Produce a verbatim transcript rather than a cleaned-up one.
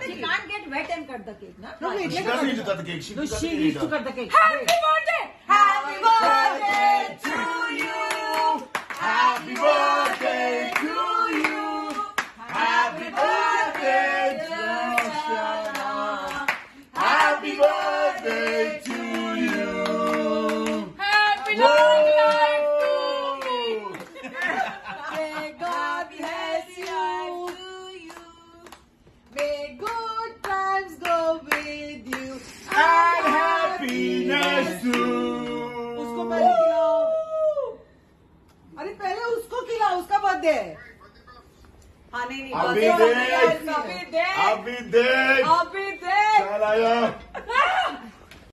She can't get wet and cut the cake, na? No, wait, She let her doesn't cut need to cut the cake. She No, can cut she the needs cake. to cut the cake. Happy birthday! Happy birthday to you! Happy birthday to you. Happy birthday, Darshana. Happy birthday to you. Happy Whoa. life to you! May God bless you! May good times go with you And happiness too. उसको पहले खिलाओ। अरे पहले उसको खिलाओ, उसका birthday है। हाँ नहीं नहीं अभी birthday देख। अभी देख अभी देख। अभी देख चल आया।